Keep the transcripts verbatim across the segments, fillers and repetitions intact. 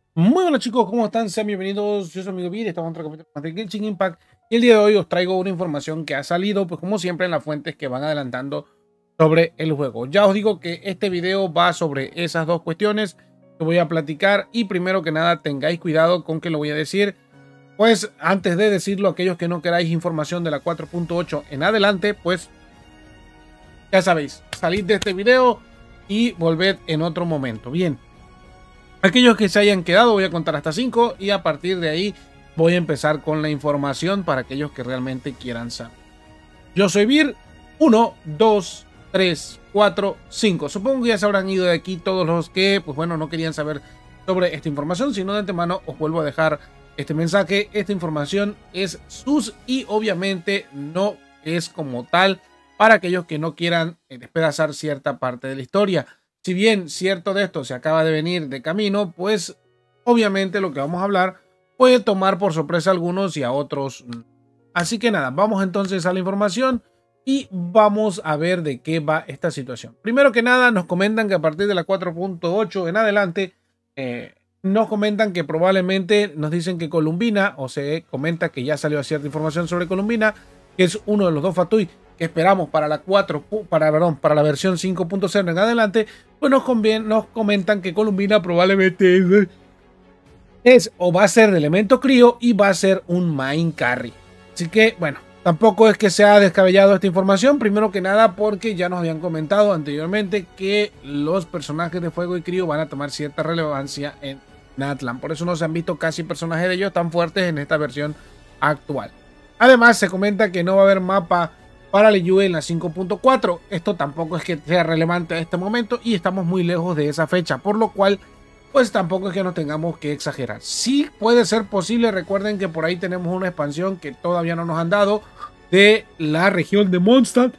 Muy buenas chicos, ¿cómo están? Sean bienvenidos, yo soy amigo Vir, estamos en otro capítulo más de Genshin Impact y el día de hoy os traigo una información que ha salido, pues como siempre en las fuentes que van adelantando sobre el juego. Ya os digo que este video va sobre esas dos cuestiones que voy a platicar y primero que nada tengáis cuidado con que lo voy a decir, pues antes de decirlo, aquellos que no queráis información de la cuatro punto ocho en adelante, pues ya sabéis, salid de este video y volved en otro momento. Bien. Aquellos que se hayan quedado voy a contar hasta cinco y a partir de ahí voy a empezar con la información para aquellos que realmente quieran saber. Yo soy Vir, uno, dos, tres, cuatro, cinco. Supongo que ya se habrán ido de aquí todos los que, pues bueno, no querían saber sobre esta información, sino de antemano os vuelvo a dejar este mensaje. Esta información es sus y obviamente no es como tal para aquellos que no quieran despedazar cierta parte de la historia. Si bien cierto de esto se acaba de venir de camino, pues obviamente lo que vamos a hablar puede tomar por sorpresa a algunos y a otros. Así que nada, vamos entonces a la información y vamos a ver de qué va esta situación. Primero que nada, nos comentan que a partir de la cuatro punto ocho en adelante, eh, nos comentan que probablemente nos dicen que Columbina, o se comenta que ya salió cierta información sobre Columbina, que es uno de los dos Fatui que esperamos para la cuatro, para, perdón, para la versión cinco punto cero en adelante, pues nos, conviene, nos comentan que Columbina probablemente es, es o va a ser de elemento crío y va a ser un main carry. Así que, bueno, tampoco es que sea descabellado esta información, primero que nada porque ya nos habían comentado anteriormente que los personajes de Fuego y Crío van a tomar cierta relevancia en Natlan. Por eso no se han visto casi personajes de ellos tan fuertes en esta versión actual. Además, se comenta que no va a haber mapa para Liyue en la cinco punto cuatro. Esto tampoco es que sea relevante a este momento y estamos muy lejos de esa fecha, por lo cual pues tampoco es que nos tengamos que exagerar. Sí puede ser posible, recuerden que por ahí tenemos una expansión que todavía no nos han dado de la región de Mondstadt,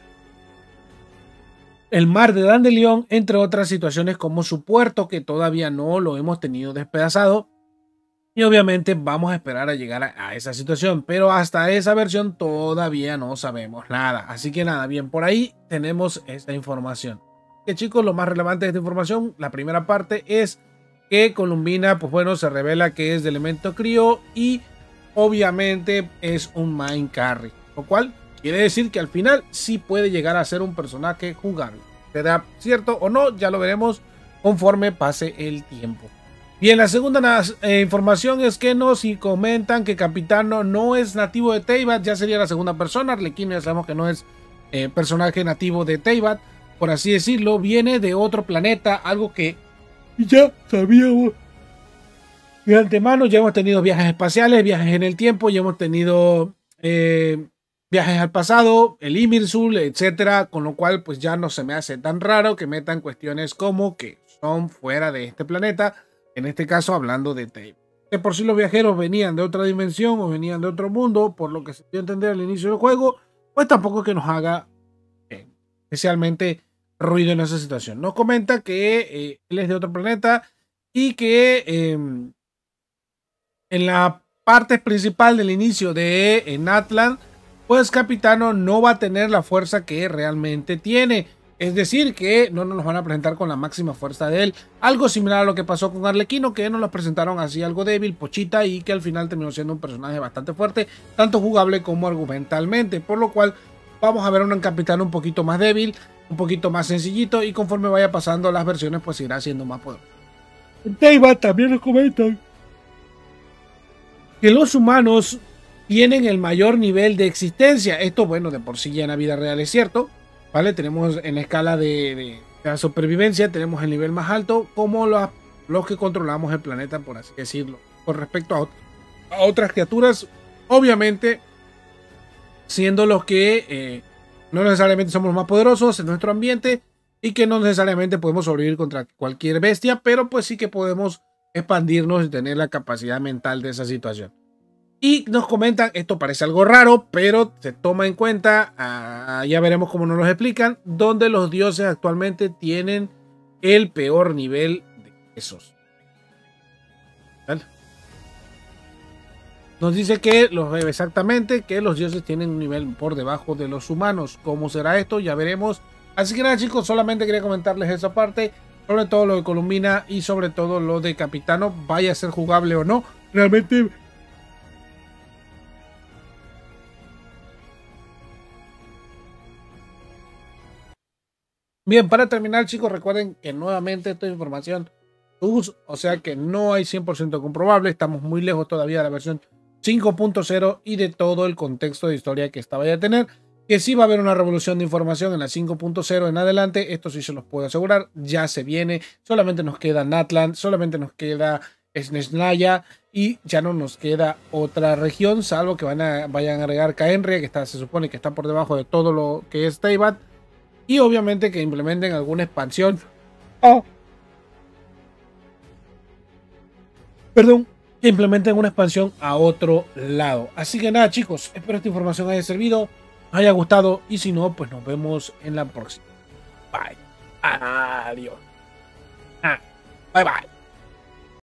el mar de Dandelion, entre otras situaciones como su puerto que todavía no lo hemos tenido despedazado. Y obviamente vamos a esperar a llegar a, a esa situación, pero hasta esa versión todavía no sabemos nada. Así que nada, bien, por ahí tenemos esta información. Que chicos, lo más relevante de esta información, la primera parte es que Columbina, pues bueno, se revela que es de elemento crío y obviamente es un main carry. Lo cual quiere decir que al final sí puede llegar a ser un personaje jugable. ¿Será cierto o no? Ya lo veremos conforme pase el tiempo. Bien, la segunda eh, información es que nos comentan que Capitano no es nativo de Teyvat, ya sería la segunda persona. Arlequino ya sabemos que no es eh, personaje nativo de Teyvat, por así decirlo, viene de otro planeta, algo que ya sabíamos de antemano. Ya hemos tenido viajes espaciales, viajes en el tiempo, ya hemos tenido eh, viajes al pasado, el Imirsul, etcétera, con lo cual pues ya no se me hace tan raro que metan cuestiones como que son fuera de este planeta. En este caso hablando de Teyvat. Que por si los viajeros venían de otra dimensión o venían de otro mundo, por lo que se dio a entender al inicio del juego, pues tampoco que nos haga eh, especialmente ruido en esa situación. Nos comenta que eh, él es de otro planeta y que eh, en la parte principal del inicio de eh, Natlan, pues Capitano no va a tener la fuerza que realmente tiene. Es decir, que no nos van a presentar con la máxima fuerza de él. Algo similar a lo que pasó con Arlequino, que nos lo presentaron así algo débil, pochita, y que al final terminó siendo un personaje bastante fuerte, tanto jugable como argumentalmente. Por lo cual vamos a ver a un capitán un poquito más débil, un poquito más sencillito, y conforme vaya pasando las versiones, pues irá siendo más poderoso. En Teyvat también nos comentan que los humanos tienen el mayor nivel de existencia. Esto, bueno, de por sí ya en la vida real es cierto. ¿Vale? Tenemos en la escala de, de, de la supervivencia, tenemos el nivel más alto como los, los que controlamos el planeta, por así decirlo. Con respecto a, a otras criaturas, obviamente, siendo los que eh, no necesariamente somos los más poderosos en nuestro ambiente y que no necesariamente podemos sobrevivir contra cualquier bestia, pero pues sí que podemos expandirnos y tener la capacidad mental de esa situación. Y nos comentan, esto parece algo raro, pero se toma en cuenta, uh, ya veremos cómo nos lo explican, donde los dioses actualmente tienen el peor nivel de esos. ¿Vale? Nos dice que los, exactamente que los dioses tienen un nivel por debajo de los humanos. ¿Cómo será esto? Ya veremos. Así que nada chicos, solamente quería comentarles esa parte. sobre todo lo de Columbina y sobre todo lo de Capitano, vaya a ser jugable o no. Realmente bien, para terminar, chicos, recuerden que nuevamente esta información, o sea que no hay cien por ciento comprobable, estamos muy lejos todavía de la versión cinco punto cero y de todo el contexto de historia que esta vaya a tener, que sí va a haber una revolución de información en la cinco punto cero en adelante, esto sí se los puedo asegurar, ya se viene, solamente nos queda Natlan, solamente nos queda Snezhnaya y ya no nos queda otra región, salvo que van a, vayan a agregar Khaenri'ah, que está, se supone que está por debajo de todo lo que es Teyvat. Y obviamente que implementen alguna expansión. Oh, perdón. Que implementen una expansión a otro lado. Así que nada, chicos. Espero esta información haya servido, haya gustado. Y si no, pues nos vemos en la próxima. Bye. Adiós. Ah, bye bye.